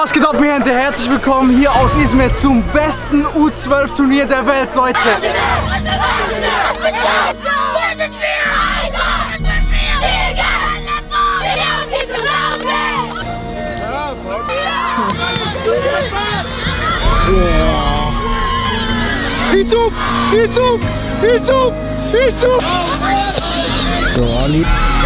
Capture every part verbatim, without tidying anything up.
Was geht ab, mir Hände? Herzlich willkommen hier aus Izmir zum besten U zwölf Turnier der Welt, Leute. Yusuf! Yusuf! Yusuf! Yusuf! So, Ali.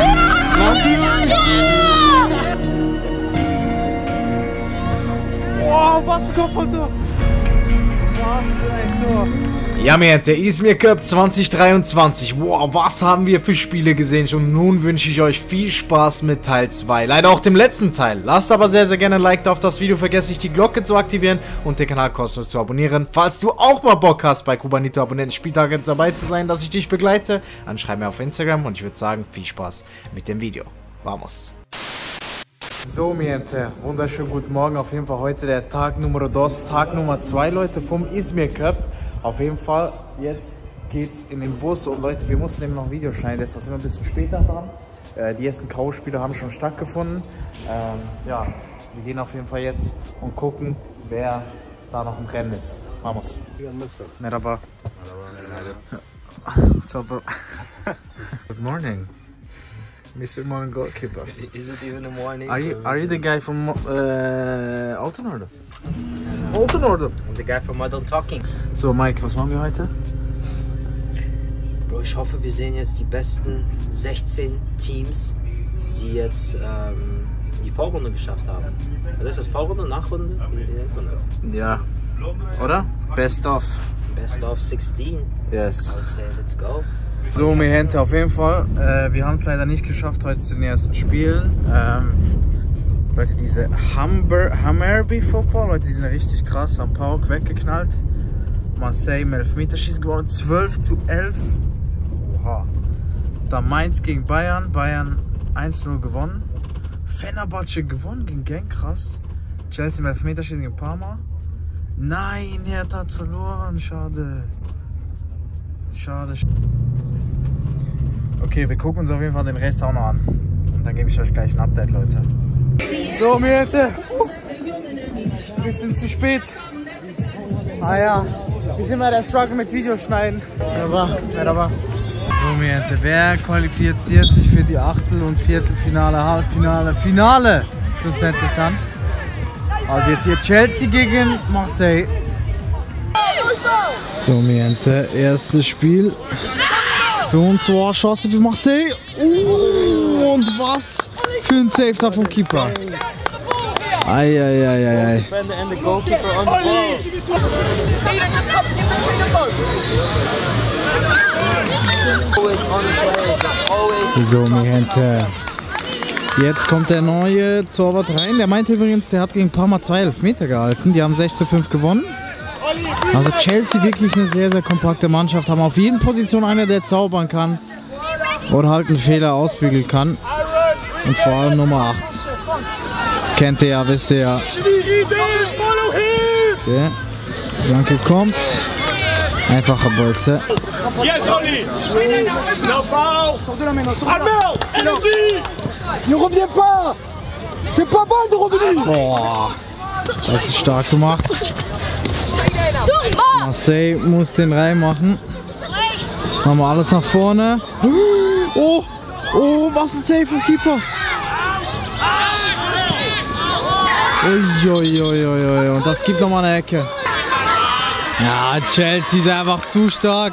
Wow, was ein Kopfballtor! Was ein Tor! Ja, mir der Izmir Cup zwanzig dreiundzwanzig. Wow, was haben wir für Spiele gesehen? Und nun wünsche ich euch viel Spaß mit Teil zwei. Leider auch dem letzten Teil. Lasst aber sehr, sehr gerne ein Like da auf das Video. Vergesst nicht, die Glocke zu aktivieren und den Kanal kostenlos zu abonnieren. Falls du auch mal Bock hast, bei Kubanito Abonnenten Spieltage dabei zu sein, dass ich dich begleite, dann schreib mir auf Instagram und ich würde sagen, viel Spaß mit dem Video. Vamos! So, mi gente, wunderschönen guten Morgen. Auf jeden Fall heute der Tag Nummer dos, Tag Nummer zwei, Leute, vom Izmir Cup. Auf jeden Fall, jetzt geht's in den Bus und Leute, wir mussten eben noch ein Video schneiden, das war immer ein bisschen später dran. Äh, die ersten K O-Spiele haben schon stattgefunden. Ähm, ja, wir gehen auf jeden Fall jetzt und gucken, wer da noch im Rennen ist. Vamos. Merhaba. What's up, bro? Good morning. Mister Morning Goalkeeper. Is it even a morning? Are you are you the guy from uh, Altenorde? No. Altenorde. I'm the guy from Modern Talking. So Mike, was machen wir heute? Bro, ich hoffe, wir sehen jetzt die besten sechzehn Teams, die jetzt ähm, die Vorrunde geschafft haben. Also ist das Vorrunde, Nachrunde? Wie nennt man das? Ja. Oder? Best of. Best of sechzehn. Yes. I would say, let's go. So, mi gente, auf jeden Fall. Äh, wir haben es leider nicht geschafft heute zu den ersten Spielen. Ähm, Leute, diese Humber, Hammerby Football, Leute, die sind richtig krass, haben Pauk weggeknallt. Marseille im Elfmeterschießen gewonnen, zwölf zu elf. Oha. Dann Mainz gegen Bayern, Bayern eins null gewonnen. Fenerbahce gewonnen gegen Genk, krass. Chelsea im Elfmeterschießen gegen Parma. Nein, Hertha hat verloren, schade. Schade. Okay, wir gucken uns auf jeden Fall den Rest auch noch an. Und dann gebe ich euch gleich ein Update, Leute. So, mir hätte. Ein bisschen zu spät. Ah ja, wir sind mal der Struggle mit Videoschneiden. Merhaba, merhaba. So, mir hätte. Wer qualifiziert sich für die Achtel- und Viertelfinale, Halbfinale, Finale? Schlussendlich dann. Also jetzt hier Chelsea gegen Marseille. So, mi gente, erstes Spiel für uns war Chance für Marseille. Uh, und was für ein Save da vom Keeper. Eieieiei. So, mi gente. Jetzt kommt der neue Torwart rein. Der meinte übrigens, der hat gegen Parma zwei Elfmeter gehalten. Die haben sechs zu fünf gewonnen. Also Chelsea wirklich eine sehr, sehr kompakte Mannschaft, haben auf jeden Position einer, der zaubern kann oder halt einen Fehler ausbügeln kann. Und vor allem Nummer acht. Kennt ihr ja, wisst ihr ja. Okay. Danke, kommt. Einfache Bolze. Boah, das ist stark gemacht. Marseille muss den reinmachen. Machen wir alles nach vorne. Oh, oh, was ein Save vom Keeper. Uiuiuiui, und das gibt nochmal eine Ecke. Ja, Chelsea ist einfach zu stark.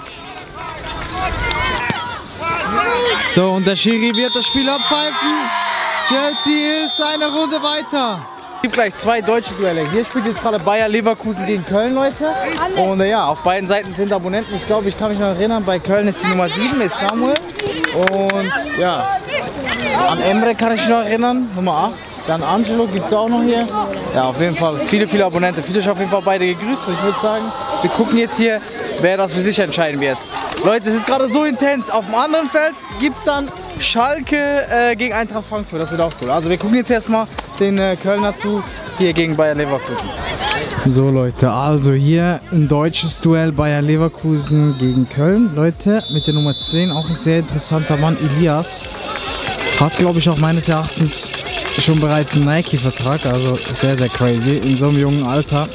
So, und der Schiri wird das Spiel abpfeifen. Chelsea ist eine Runde weiter. Es gibt gleich zwei deutsche Duelle. Hier spielt jetzt gerade Bayer Leverkusen gegen Köln, Leute. Und äh, ja, auf beiden Seiten sind Abonnenten. Ich glaube, ich kann mich noch erinnern, bei Köln ist die Nummer sieben, ist Samuel. Und ja, an Emre kann ich mich noch erinnern, Nummer acht. Dann Angelo gibt es auch noch hier. Ja, auf jeden Fall viele, viele Abonnenten. Fühlt euch auf jeden Fall beide gegrüßt. Und ich würde sagen, wir gucken jetzt hier, wer das für sich entscheiden wird. Leute, es ist gerade so intens. Auf dem anderen Feld gibt es dann Schalke äh, gegen Eintracht Frankfurt. Das wird auch cool. Also wir gucken jetzt erstmal den äh, Kölner zu, hier gegen Bayer Leverkusen. So Leute, also hier ein deutsches Duell Bayer Leverkusen gegen Köln. Leute, mit der Nummer zehn, auch ein sehr interessanter Mann, Elias. Hat, glaube ich, auch meines Erachtens schon bereits einen Nike-Vertrag, also sehr, sehr crazy in so einem jungen Alter.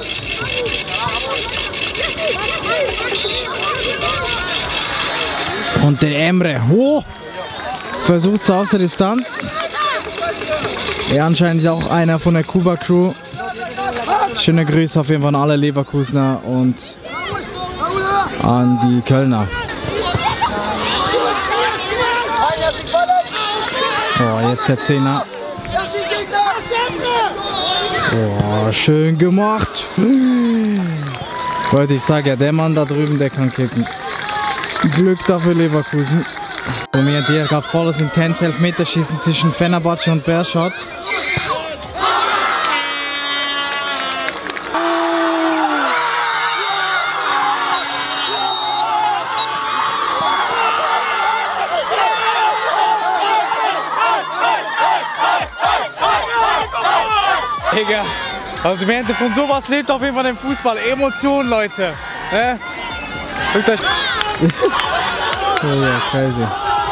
Und der Emre, oh, versucht es aus der Distanz. Er anscheinend auch einer von der Kuba Crew. Schöne Grüße auf jeden Fall an alle Leverkusener und an die Kölner. Oh, jetzt der Zehner. Oh, schön gemacht. Leute, ich sage ja, der Mann da drüben, der kann kicken. Glück dafür Leverkusen. Und wir haben hier gerade volles Intens Elfmeterschießen zwischen Fenerbahce und Bershot. Digga, also während von sowas lebt auf jeden Fall im Fußball. Emotionen, Leute. Ne? Guckt euch. Oh ja, crazy.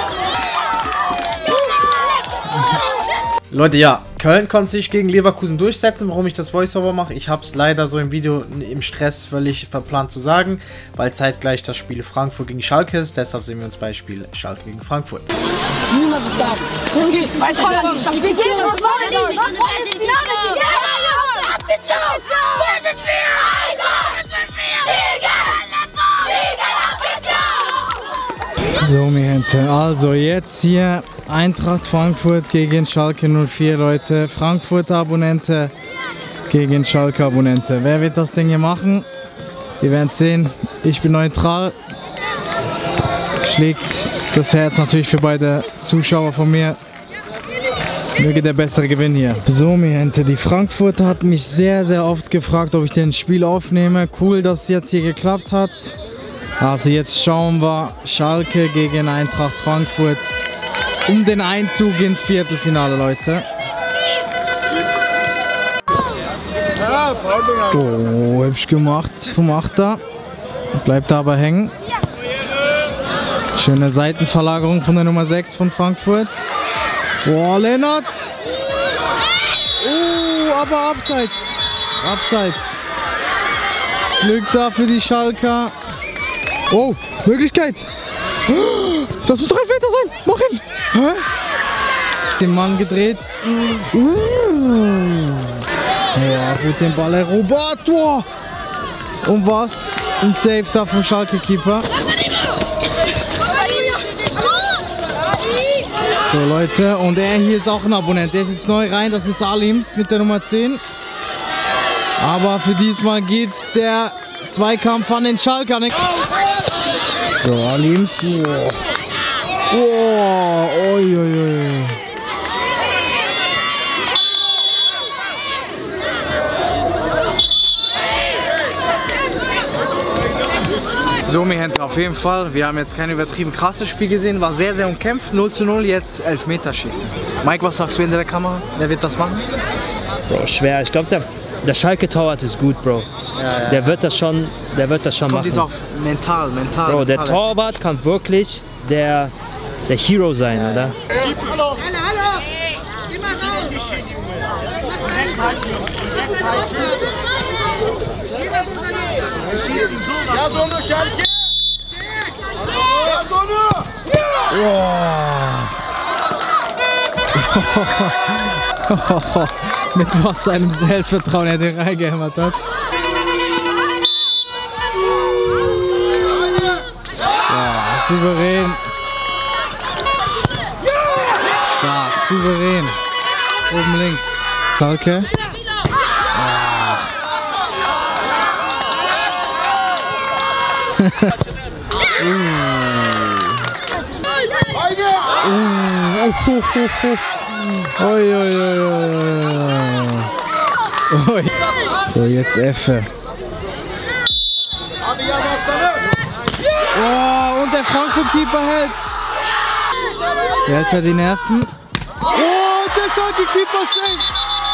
Leute, ja, Köln konnte sich gegen Leverkusen durchsetzen. Warum ich das Voiceover mache, ich habe es leider so im Video im Stress völlig verplant zu sagen, weil zeitgleich das Spiel Frankfurt gegen Schalke ist. Deshalb sehen wir uns bei Spiel Schalke gegen Frankfurt. Niemand was sagen. Wir gehen uns weiter ins Finale. So, mir Hände. Also jetzt hier Eintracht Frankfurt gegen Schalke null vier, Leute. Frankfurter Abonnente gegen Schalke Abonnente. Wer wird das Ding hier machen? Wir werden es sehen. Ich bin neutral. Schlägt das Herz natürlich für beide Zuschauer von mir. Möge der bessere gewinnen hier. So, mir Hände. Die Frankfurter hat mich sehr, sehr oft gefragt, ob ich den Spiel aufnehme. Cool, dass es jetzt hier geklappt hat. Also jetzt schauen wir Schalke gegen Eintracht Frankfurt um den Einzug ins Viertelfinale, Leute. Oh, hübsch gemacht vom Achter. Bleibt aber hängen. Schöne Seitenverlagerung von der Nummer sechs von Frankfurt. Boah, Lennart. Oh, aber abseits. Abseits. Glück da für die Schalker. Oh, Möglichkeit! Das muss doch ein Meter sein! Mach ihn! Hä? Den Mann gedreht. Ja, gut, den Ball erobert. Und was? Ein Save da vom Schalke-Keeper. So, Leute, und er hier ist auch ein Abonnent. Der ist jetzt neu rein, das ist Alims mit der Nummer zehn. Aber für diesmal geht der Zweikampf an den Schalke. So, Alims. Oh. Oh, oi, oi, oi. So, mir Hände, auf jeden Fall. Wir haben jetzt kein übertrieben krasses Spiel gesehen. War sehr, sehr umkämpft. null zu null, jetzt Elfmeterschießen. Mike, was sagst du hinter der Kamera? Wer wird das machen? Bro, schwer. Ich glaube, der, der Schalke-Torwart ist gut, Bro. Ja, ja. Der wird das schon, der wird das schon Kommt machen. Kommt auf mental, mental. Bro, der mental. Torwart kann wirklich der, der Hero sein, ja, oder? Hallo, hallo, hallo! Geh mal raus! Ja, so eine Schalke! Ja, so eine! Mit was seinem Selbstvertrauen er den reingehämmert hat. Ja, souverän. Stark, souverän. Oben links. Schalke. Ah. uh. Uh. Uh. Oi, oi, oi, oi. Oi. So, jetzt Effe. Oh, und der Frankfurt-Keeper hält. Der hat ja die Nerven. Oh, der Schalke-Keeper safe.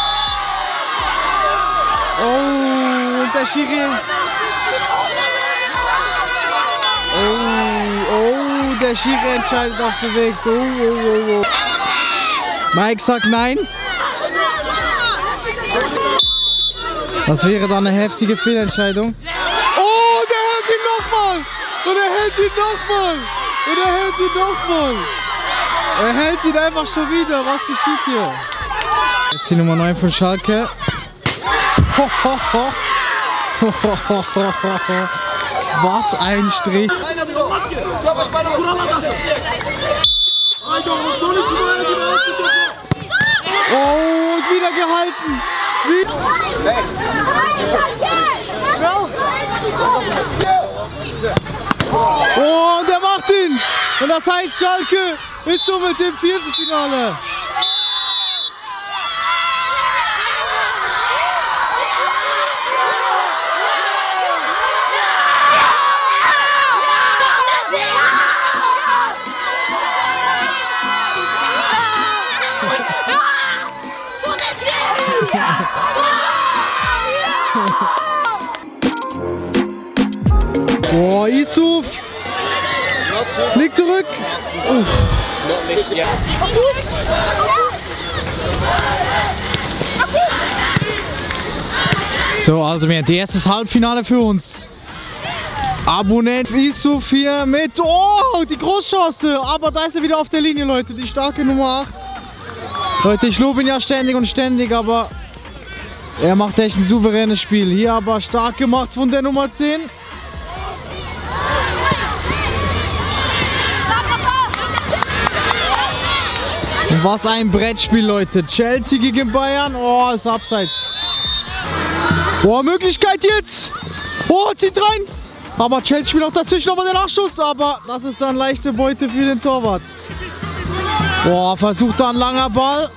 Oh, und der Schiri. Oh, oh, der Schiri entscheidet auf bewegt. Oh, oh, oh, oh. Mike sagt nein. Das wäre dann eine heftige Fehlentscheidung. Oh, der hält ihn nochmal! Und er hält ihn nochmal! Und er hält ihn nochmal! Er hält ihn einfach schon wieder. Was geschieht hier? Jetzt die Nummer neun von Schalke. Ho, ho, ho. Ho, ho, ho, ho, ho. Was ein Strich. Oh, und wieder gehalten. Wie oh, und er macht ihn. Und das heißt, Schalke ist somit im Viertelfinale. Oh, Yusuf! Liegt zurück! Uff. So, also wir haben das erste Halbfinale für uns. Abonnent Yusuf hier mit. Oh, die Großchance! Aber da ist er wieder auf der Linie, Leute. Die starke Nummer acht. Leute, ich lobe ihn ja ständig und ständig, aber er macht echt ein souveränes Spiel. Hier aber stark gemacht von der Nummer zehn. Und was ein Brettspiel, Leute. Chelsea gegen Bayern. Oh, ist abseits. Oh, Möglichkeit jetzt. Oh, zieht rein. Aber Chelsea spielt auch dazwischen nochmal den Nachschuss. Aber das ist dann leichte Beute für den Torwart. Boah, versucht da ein langer Ball.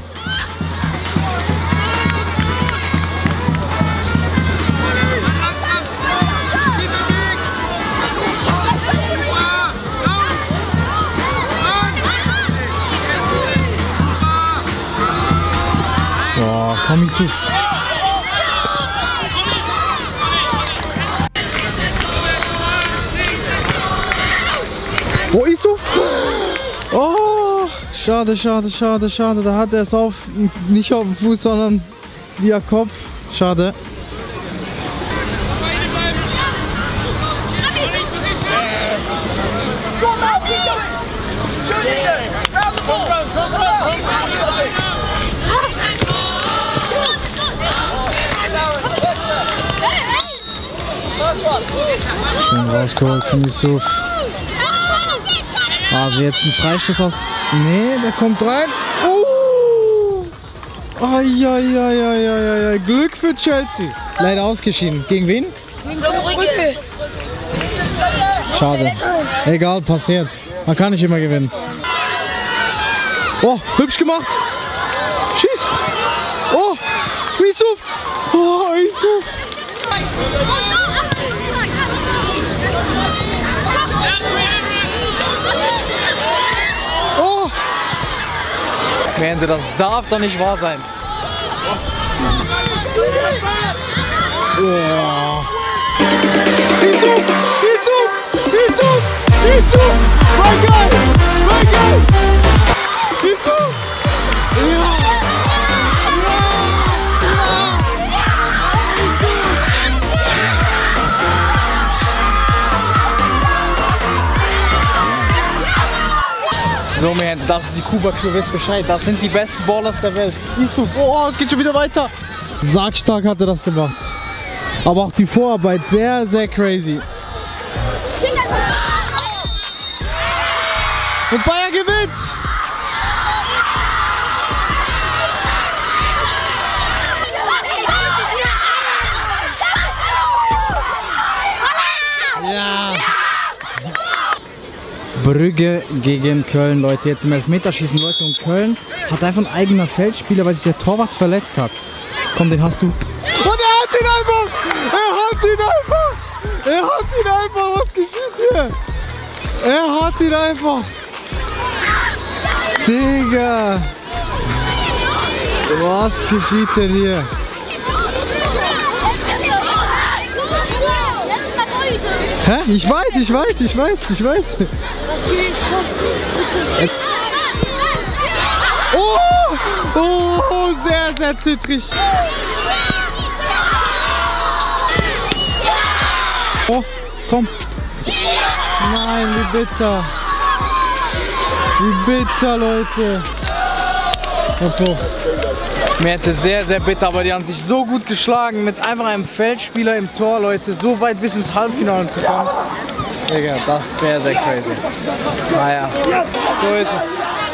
Boah, komm ich so. Wo ist so? Oh, schade, schade, schade, schade. Da hat er es auf, nicht auf dem Fuß, sondern via Kopf. Schade. Schön rausgeholt von Yusuf. Also jetzt ein Freistoß aus. Nee, der kommt rein. Oh! Ai, Glück für Chelsea. Leider ausgeschieden. Gegen wen? Gegen Brügge. Schade. Egal, passiert. Man kann nicht immer gewinnen. Oh, hübsch gemacht. Schieß. Oh, Yusuf. Oh, Yusuf. Oh! Ende, das darf doch nicht wahr sein. Oh. Yusuf! Yusuf! Yusuf! Yusuf! War geil! War geil! Yusuf! Ja! So, man, das ist die Kuba-Crew, wisst Bescheid. Das sind die besten Ballers der Welt. Yusuf, oh, es geht schon wieder weiter. Sackstark hat er das gemacht. Aber auch die Vorarbeit sehr, sehr crazy. Und Bayern gewinnt. Ja. Brügge gegen Köln, Leute. Jetzt im Elfmeterschießen, Leute. Und Köln hat einfach ein eigener Feldspieler, weil sich der Torwart verletzt hat. Komm, den hast du. Und er hat ihn einfach! Er hat ihn einfach! Er hat ihn einfach! Was geschieht hier? Er hat ihn einfach! Digga! Was geschieht denn hier? Hä? Ich weiß, ich weiß, ich weiß, ich weiß. Oh! Oh, sehr, sehr zittrig. Oh, komm. Nein, wie bitter. Wie bitter, Leute. Oh. Mir hätte sehr, sehr bitter, aber die haben sich so gut geschlagen mit einfach einem Feldspieler im Tor, Leute, so weit bis ins Halbfinale zu kommen. Digga, das ist sehr, sehr crazy. Naja, so ist es.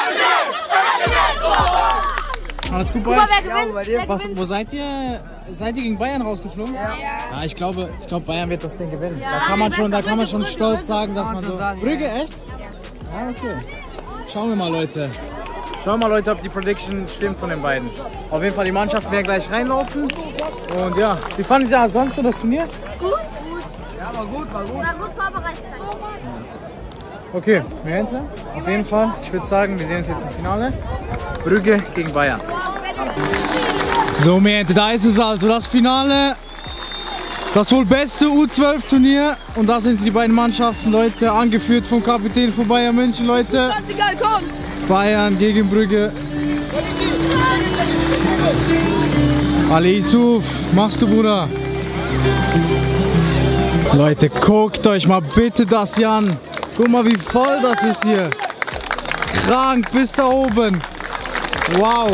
Alles gut bei euch? Ja, was, wo seid ihr? Seid ihr gegen Bayern rausgeflogen? Ja. Ja, ich glaube, ich glaube Bayern wird das Ding gewinnen. Ja, da kann man schon, da kann man schon stolz sagen, dass man so... Brügge, echt? Ja, okay. Schauen wir mal, Leute. Schauen wir mal, Leute, ob die Prediction stimmt von den beiden. Auf jeden Fall, die Mannschaft werden gleich reinlaufen. Und ja, wie fanden Sie ja sonst so das Turnier? Gut. Gut. Ja, war gut, war gut. War gut vorbereitet. Okay, Miente, auf jeden Fall. Ich würde sagen, wir sehen uns jetzt im Finale. Brügge gegen Bayern. So, Miente, da ist es also, das Finale. Das wohl beste U zwölf Turnier. Und da sind die beiden Mannschaften, Leute, angeführt vom Kapitän von Bayern München, Leute. Ganz egal, kommt! Bayern gegen Brügge. Ali Yusuf, machst du, Bruder? Leute, guckt euch mal bitte das hier an. Guck mal, wie voll das ist hier. Krank bis da oben. Wow.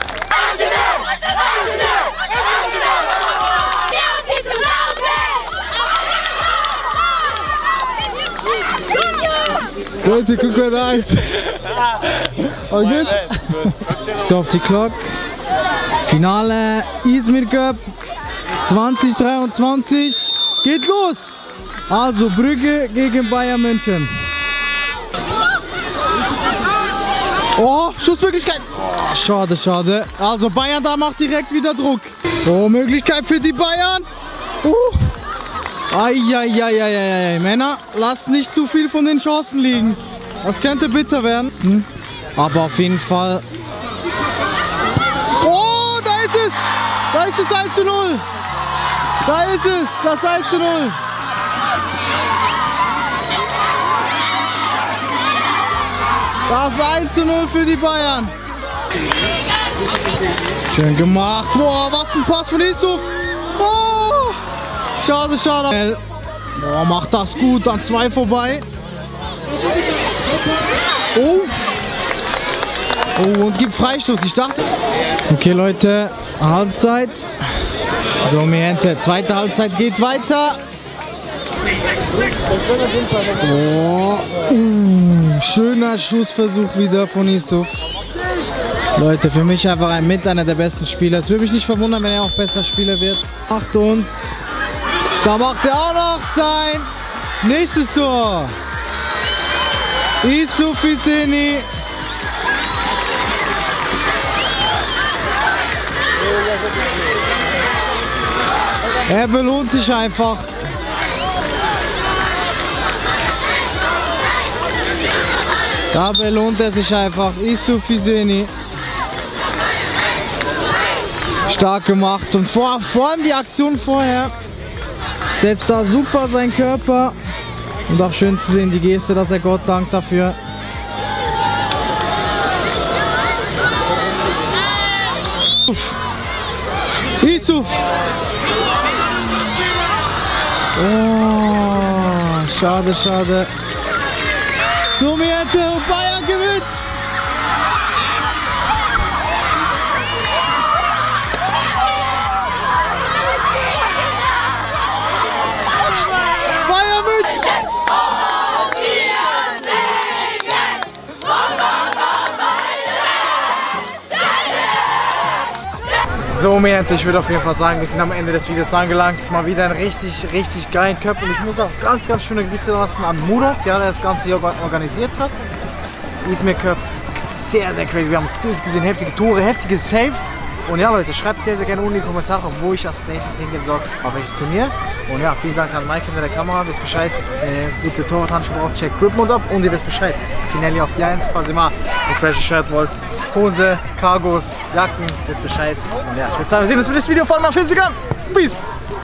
Leute, guck mal, da ist. All gut? Stop die Clock. Finale Izmir Cup zwanzig dreiundzwanzig. Geht los! Also Brügge gegen Bayern München. Oh, Schussmöglichkeit. Oh, schade, schade. Also Bayern da macht direkt wieder Druck. Oh, Möglichkeit für die Bayern. Uh. Eieieiei, Männer, lasst nicht zu viel von den Chancen liegen. Das könnte bitter werden. Hm. Aber auf jeden Fall. Oh, da ist es! Da ist es eins zu null! Da ist es, das eins zu null! Das eins zu null für die Bayern. Schön gemacht. Boah, was ein Pass von Yusuf. Oh, schade, schade. Boah, macht das gut an zwei vorbei. Oh. Oh, und gibt Freistoß. Ich dachte. Okay, Leute, Halbzeit. So, Miente, zweite Halbzeit geht weiter. Oh. Uh, schöner Schussversuch wieder von Yusuf. Leute, für mich einfach ein mit einer der besten Spieler. Es würde mich nicht verwundern, wenn er auch besser Spieler wird. Macht und da macht er auch noch sein nächstes Tor. Yusuf Hüseyni. Er belohnt sich einfach. Da belohnt er sich einfach. Yusuf Hüseyni. Stark gemacht. Und vor, vor allem die Aktion vorher setzt da super seinen Körper. Und auch schön zu sehen die Geste, dass er Gott dankt dafür. Yusuf. Oh, schade, schade. So, Miente und Bayern gewinnt. Bayern München. So, Miente, ich würde auf jeden Fall sagen, wir sind am Ende des Videos angelangt. Es ist mal wieder ein richtig, richtig geilen Cup. Und ich muss auch ganz, ganz schöne Grüße lassen an Murat, ja, der das Ganze hier organisiert hat. Izmir Cup, sehr, sehr crazy. Wir haben Skills gesehen, heftige Tore, heftige Saves. Und ja, Leute, schreibt sehr, sehr gerne unten in die Kommentare, wo ich als nächstes hingehen soll, auf welches Turnier. Und ja, vielen Dank an Mike hinter der Kamera. Wisst Bescheid, wenn ihr gute Torwarthandschuhe braucht, checkt Grip Mode ab. Und ihr wisst Bescheid, Finelli auf die eins, falls ihr mal ein freshes Shirt wollt. Hose, Cargos, Jacken, wisst Bescheid. Und ja, ich würde sagen, wir sehen uns für das Video. Folgt mir auf Instagram. Peace!